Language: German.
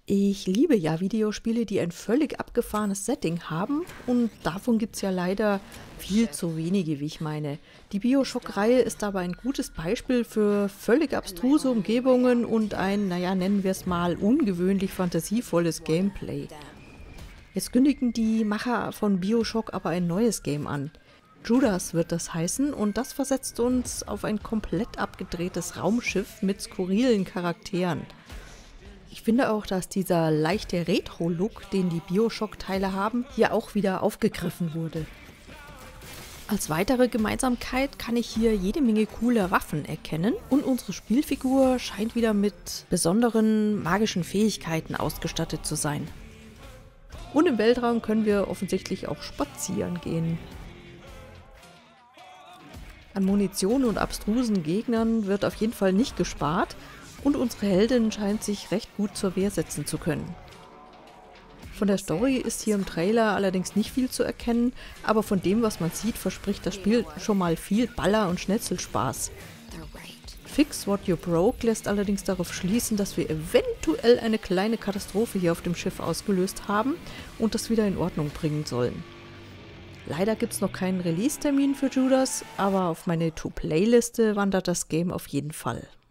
Ich liebe ja Videospiele, die ein völlig abgefahrenes Setting haben, und davon gibt es ja leider viel zu wenige, wie ich meine. Die BioShock-Reihe ist aber ein gutes Beispiel für völlig abstruse Umgebungen und ein, naja, nennen wir es mal, ungewöhnlich fantasievolles Gameplay. Jetzt kündigen die Macher von BioShock aber ein neues Game an. Judas wird das heißen, und das versetzt uns auf ein komplett abgedrehtes Raumschiff mit skurrilen Charakteren. Ich finde auch, dass dieser leichte Retro-Look, den die BioShock-Teile haben, hier auch wieder aufgegriffen wurde. Als weitere Gemeinsamkeit kann ich hier jede Menge coole Waffen erkennen, und unsere Spielfigur scheint wieder mit besonderen magischen Fähigkeiten ausgestattet zu sein. Und im Weltraum können wir offensichtlich auch spazieren gehen. An Munition und abstrusen Gegnern wird auf jeden Fall nicht gespart, und unsere Heldin scheint sich recht gut zur Wehr setzen zu können. Von der Story ist hier im Trailer allerdings nicht viel zu erkennen, aber von dem, was man sieht, verspricht das Spiel schon mal viel Baller- und Schnetzelspaß. Fix What You Broke lässt allerdings darauf schließen, dass wir eventuell eine kleine Katastrophe hier auf dem Schiff ausgelöst haben und das wieder in Ordnung bringen sollen. Leider gibt es noch keinen Release-Termin für Judas, aber auf meine To-Play-Liste wandert das Game auf jeden Fall.